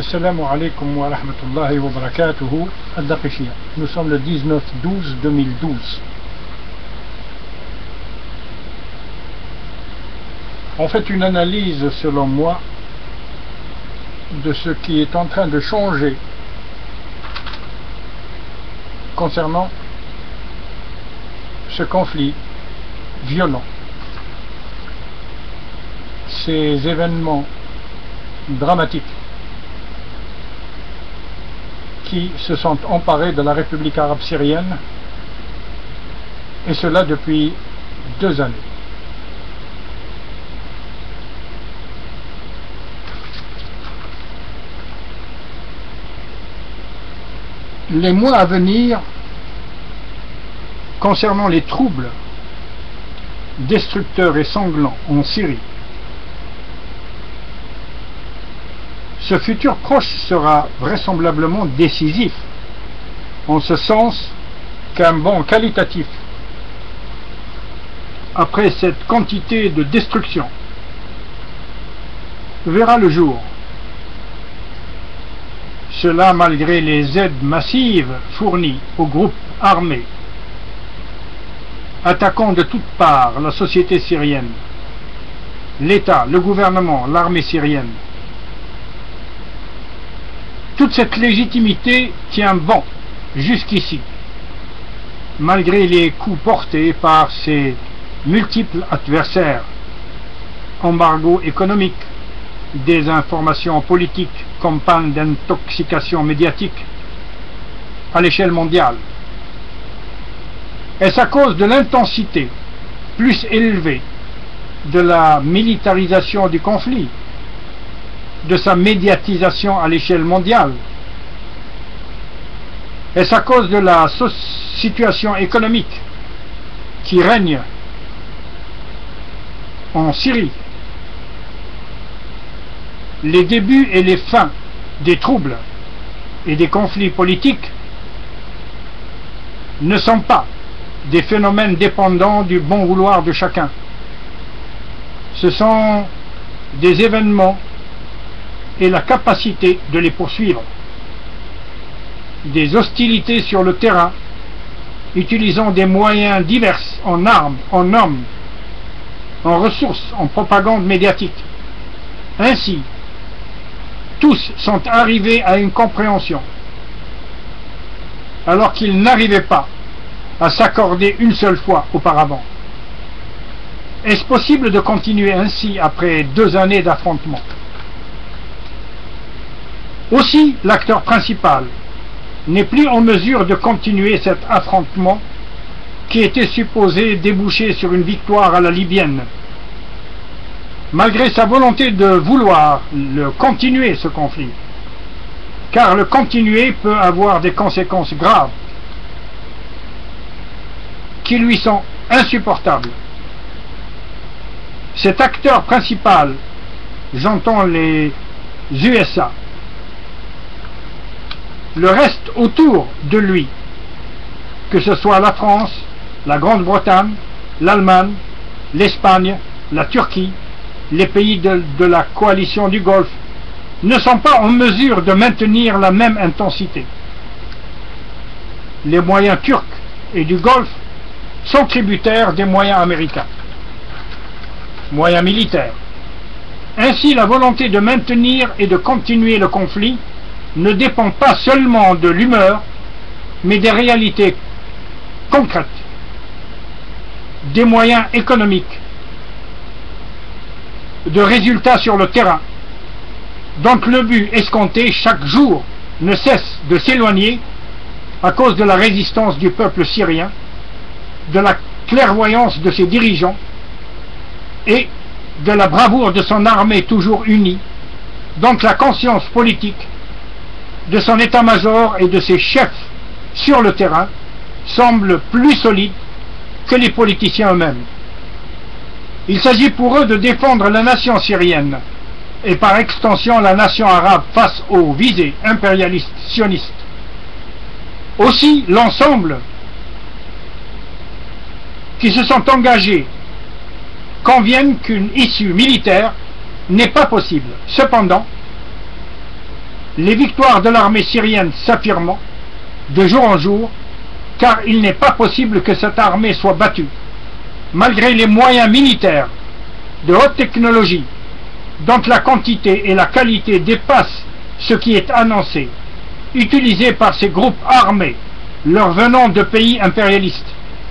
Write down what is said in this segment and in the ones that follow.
Assalamu alaikum wa rahmatullahi wa barakatuhu, Al-Daqishia. Nous sommes le 19/12/2012. On fait une analyse, selon moi, de ce qui est en train de changer concernant ce conflit violent, ces événements dramatiques qui se sont emparés de la République arabe syrienne, et cela depuis 2 années. Les mois à venir concernant les troubles destructeurs et sanglants en Syrie, ce futur proche sera vraisemblablement décisif, en ce sens qu'un bond qualitatif, après cette quantité de destruction, verra le jour. Cela malgré les aides massives fournies aux groupes armés attaquant de toutes parts la société syrienne, l'État, le gouvernement, l'armée syrienne. Toute cette légitimité tient bon jusqu'ici, malgré les coups portés par ses multiples adversaires: embargo économique, désinformation politique, campagne d'intoxication médiatique à l'échelle mondiale. Est-ce à cause de l'intensité plus élevée de la militarisation du conflit, de sa médiatisation à l'échelle mondiale? Est-ce à cause de la situation économique qui règne en Syrie? Les débuts et les fins des troubles et des conflits politiques ne sont pas des phénomènes dépendants du bon vouloir de chacun. Ce sont des événements et la capacité de les poursuivre. Des hostilités sur le terrain, utilisant des moyens divers en armes, en hommes, en ressources, en propagande médiatique. Ainsi, tous sont arrivés à une compréhension, alors qu'ils n'arrivaient pas à s'accorder une seule fois auparavant. Est-ce possible de continuer ainsi après 2 années d'affrontement? Aussi, l'acteur principal n'est plus en mesure de continuer cet affrontement qui était supposé déboucher sur une victoire à la libyenne, malgré sa volonté de vouloir continuer ce conflit, car le continuer peut avoir des conséquences graves qui lui sont insupportables. Cet acteur principal, j'entends les USA, le reste autour de lui, que ce soit la France, la Grande-Bretagne, l'Allemagne, l'Espagne, la Turquie, les pays de la coalition du Golfe, ne sont pas en mesure de maintenir la même intensité. Les moyens turcs et du Golfe sont tributaires des moyens américains, moyens militaires. Ainsi, la volonté de maintenir et de continuer le conflit ne dépend pas seulement de l'humeur, mais des réalités concrètes, des moyens économiques, de résultats sur le terrain. Donc le but escompté chaque jour ne cesse de s'éloigner à cause de la résistance du peuple syrien, de la clairvoyance de ses dirigeants et de la bravoure de son armée toujours unie. Donc la conscience politique de son état-major et de ses chefs sur le terrain semble plus solide que les politiciens eux-mêmes. Il s'agit pour eux de défendre la nation syrienne et par extension la nation arabe face aux visées impérialistes sionistes. Aussi, l'ensemble qui se sont engagés conviennent qu'une issue militaire n'est pas possible. Cependant, les victoires de l'armée syrienne s'affirmant de jour en jour, car il n'est pas possible que cette armée soit battue, malgré les moyens militaires de haute technologie, dont la quantité et la qualité dépassent ce qui est annoncé, utilisés par ces groupes armés, leur venant de pays impérialistes,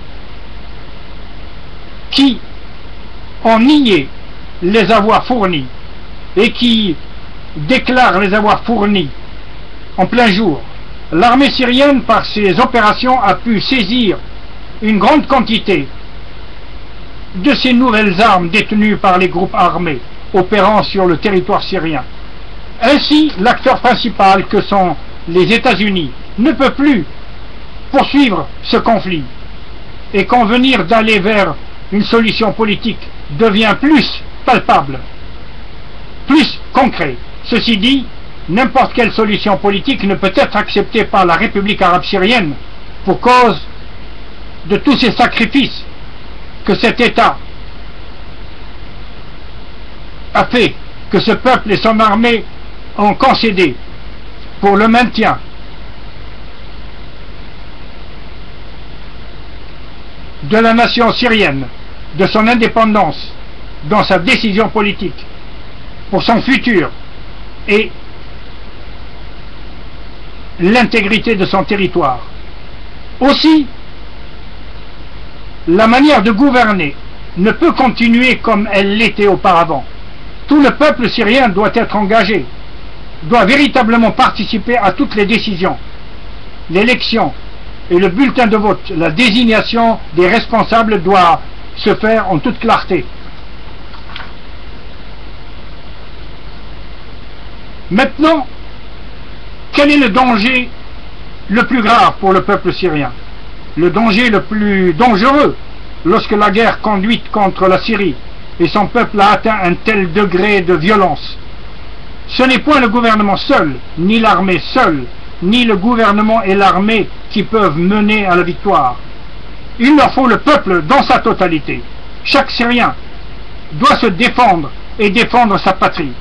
qui ont nié les avoir fournis et qui déclarent les avoir fournis en plein jour. L'armée syrienne, par ses opérations, a pu saisir une grande quantité de ces nouvelles armes détenues par les groupes armés opérant sur le territoire syrien. Ainsi, l'acteur principal que sont les États-Unis ne peut plus poursuivre ce conflit et convenir d'aller vers une solution politique devient plus palpable, plus concret. Ceci dit, n'importe quelle solution politique ne peut être acceptée par la République arabe syrienne pour cause de tous ces sacrifices que cet État a fait, que ce peuple et son armée ont concédé pour le maintien de la nation syrienne, de son indépendance dans sa décision politique, pour son futur et l'intégrité de son territoire. Aussi, la manière de gouverner ne peut continuer comme elle l'était auparavant. Tout le peuple syrien doit être engagé, doit véritablement participer à toutes les décisions, l'élection et le bulletin de vote, la désignation des responsables doit se faire en toute clarté. Maintenant, quel est le danger le plus grave pour le peuple syrien? Le danger le plus dangereux lorsque la guerre conduite contre la Syrie et son peuple a atteint un tel degré de violence. Ce n'est point le gouvernement seul, ni l'armée seule, ni le gouvernement et l'armée qui peuvent mener à la victoire. Il leur faut le peuple dans sa totalité. Chaque Syrien doit se défendre et défendre sa patrie.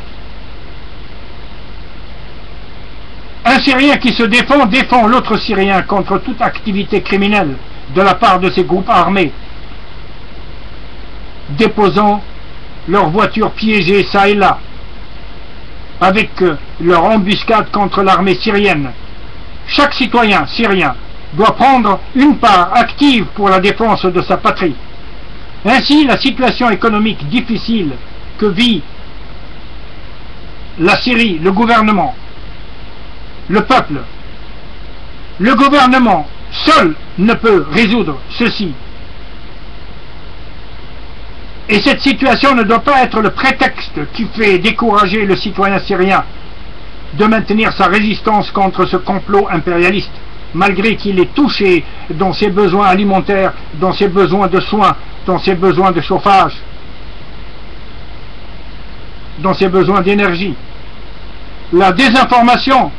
Un Syrien qui se défend, défend l'autre Syrien contre toute activité criminelle de la part de ces groupes armés, déposant leurs voitures piégées çà et là, avec leur embuscade contre l'armée syrienne. Chaque citoyen syrien doit prendre une part active pour la défense de sa patrie. Ainsi, la situation économique difficile que vit la Syrie, le gouvernement, le peuple, le gouvernement seul ne peut résoudre ceci. Et cette situation ne doit pas être le prétexte qui fait décourager le citoyen syrien de maintenir sa résistance contre ce complot impérialiste, malgré qu'il est touché dans ses besoins alimentaires, dans ses besoins de soins, dans ses besoins de chauffage, dans ses besoins d'énergie. La désinformation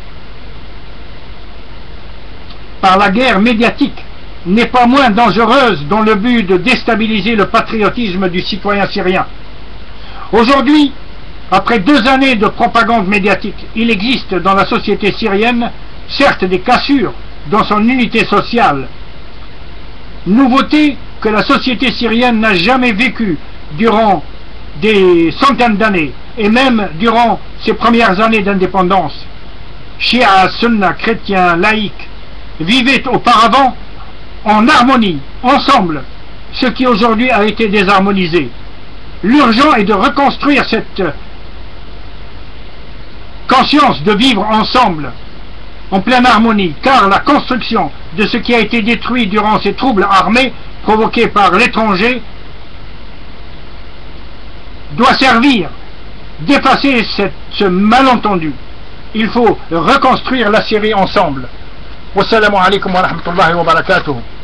par la guerre médiatique n'est pas moins dangereuse dans le but de déstabiliser le patriotisme du citoyen syrien. Aujourd'hui, après 2 années de propagande médiatique, il existe dans la société syrienne certes des cassures dans son unité sociale, nouveauté que la société syrienne n'a jamais vécue durant des centaines d'années et même durant ses premières années d'indépendance. Shia, sunna, chrétiens, laïcs vivaient auparavant en harmonie, ensemble, ce qui aujourd'hui a été désharmonisé. L'urgent est de reconstruire cette conscience de vivre ensemble, en pleine harmonie, car la construction de ce qui a été détruit durant ces troubles armés provoqués par l'étranger doit servir d'effacer ce malentendu. Il faut reconstruire la Syrie ensemble. Wassalamu alaikum wa rahmatullahi wa barakatuh.